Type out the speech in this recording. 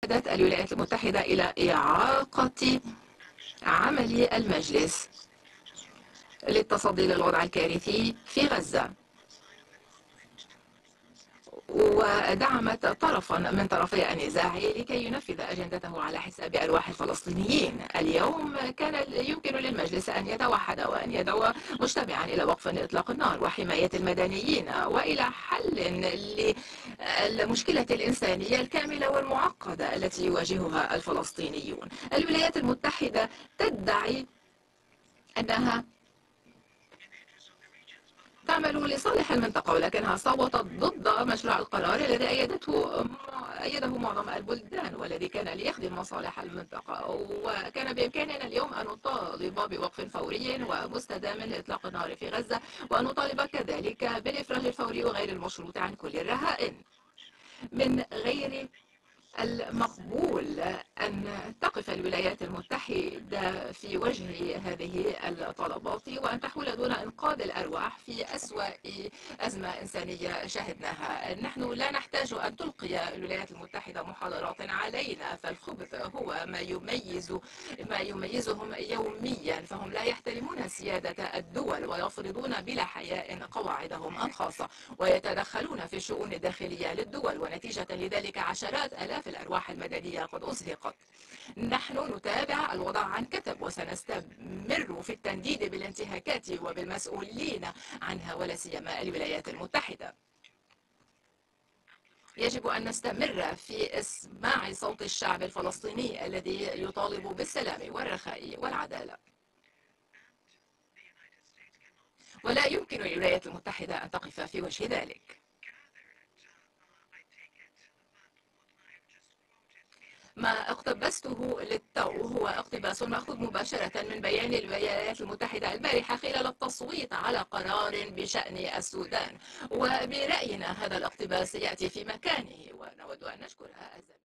استندت الولايات المتحدة إلى إعاقة عمل المجلس للتصدي للوضع الكارثي في غزة، ودعمت طرفا من طرفي النزاع لكي ينفذ أجندته على حساب أرواح الفلسطينيين. اليوم كان يمكن للمجلس أن يتوحد وأن يدعو مجتمعا إلى وقف إطلاق النار وحماية المدنيين وإلى حل للمشكلة الإنسانية الكاملة والمعقدة التي يواجهها الفلسطينيون. الولايات المتحدة تدعي أنها تعمل لصالح المنطقة، ولكنها صوتت ضد مشروع القرار الذي أيده معظم البلدان والذي كان ليخدم مصالح المنطقة. وكان بإمكاننا اليوم أن نطالب بوقف فوري ومستدام لإطلاق النار في غزة، وأن نطالب كذلك بالإفراج الفوري وغير المشروط عن كل الرهائن. من غير المقبول أن تقف الولايات المتحدة في وجه هذه الطلبات وأن تحول دون إنقاذ الأرواح في أسوأ أزمة إنسانية شهدناها. نحن لا نحتاج أن تلقي الولايات المتحدة محاضرات علينا، فالخبث هو ما يميزهم يوميا، فهم لا يحترمون سيادة الدول ويفرضون بلا حياء قواعدهم الخاصة ويتدخلون في الشؤون الداخلية للدول، ونتيجة لذلك عشرات آلاف الأرواح المدنية قد أزهقت. نحن نتابع الوضع عن كثب وسنستمر في التنديد بالانتهاكات وبالمسؤولين عنها ولا سيما الولايات المتحدة. يجب أن نستمر في إسماع صوت الشعب الفلسطيني الذي يطالب بالسلام والرخاء والعدالة، ولا يمكن للولايات المتحدة أن تقف في وجه ذلك. ما اقتبسته للتو هو اقتباس مأخوذ مباشرة من بيان الولايات المتحدة البارحة خلال التصويت على قرار بشأن السودان، وبرأينا هذا الاقتباس يأتي في مكانه، ونود أن نشكر